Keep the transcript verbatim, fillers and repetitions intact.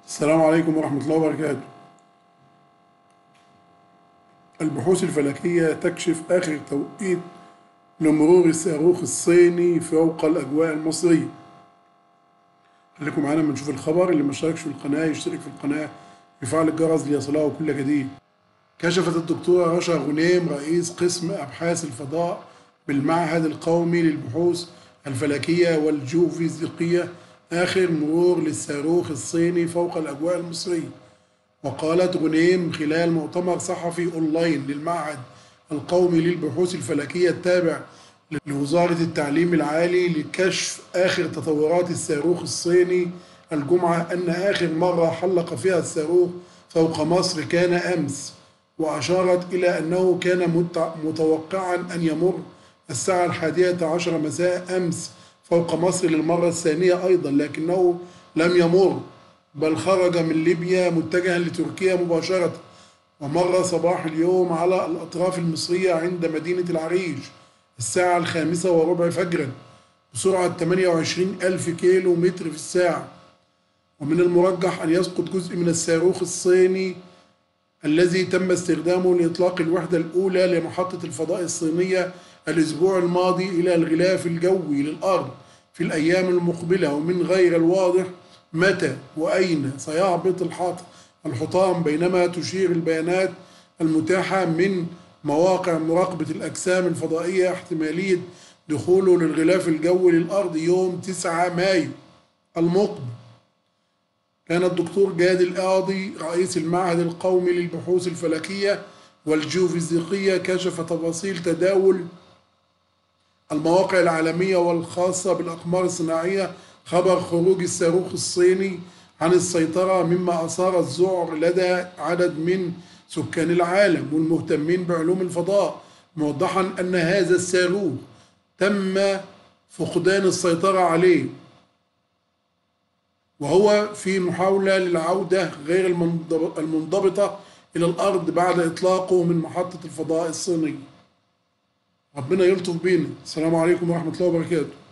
السلام عليكم ورحمة الله وبركاته. البحوث الفلكية تكشف آخر توقيت لمرور الصاروخ الصيني فوق الأجواء المصرية. خليكم معانا اما نشوف الخبر. اللي مشتركش في القناة يشترك في القناة ويفعل الجرس ليصله كل جديد. كشفت الدكتورة رشا غنيم رئيس قسم أبحاث الفضاء بالمعهد القومي للبحوث الفلكية والجيوفيزيقية آخر مرور للصاروخ الصيني فوق الأجواء المصرية. وقالت غنيم خلال مؤتمر صحفي أونلاين للمعهد القومي للبحوث الفلكية التابع لوزارة التعليم العالي لكشف آخر تطورات الصاروخ الصيني الجمعة أن آخر مرة حلق فيها الصاروخ فوق مصر كان أمس، وأشارت إلى أنه كان متوقعا أن يمر الساعة الحادية عشر مساء أمس فوق مصر للمرة الثانية أيضا، لكنه لم يمر بل خرج من ليبيا متجها لتركيا مباشرة، ومر صباح اليوم على الأطراف المصرية عند مدينة العريش الساعة الخامسة وربع فجرا بسرعة ثمانية وعشرين ألف كيلو متر في الساعة. ومن المرجح أن يسقط جزء من الصاروخ الصيني الذي تم استخدامه لإطلاق الوحدة الأولى لمحطة الفضاء الصينية الأسبوع الماضي إلى الغلاف الجوي للأرض في الأيام المقبلة، ومن غير الواضح متى وأين سيهبط الحطام، بينما تشير البيانات المتاحة من مواقع مراقبة الأجسام الفضائية احتمالية دخوله للغلاف الجوي للأرض يوم تسعة مايو المقبل. كان الدكتور جاد القاضي رئيس المعهد القومي للبحوث الفلكية والجيوفيزيقية كشف تفاصيل تداول المواقع العالمية والخاصة بالأقمار الصناعية خبر خروج الصاروخ الصيني عن السيطرة، مما أثار الذعر لدى عدد من سكان العالم والمهتمين بعلوم الفضاء، موضحا أن هذا الصاروخ تم فقدان السيطرة عليه وهو في محاولة للعودة غير المنضبطة إلى الأرض بعد إطلاقه من محطة الفضاء الصينية. ربنا يلطف بينا. السلام عليكم ورحمة الله وبركاته.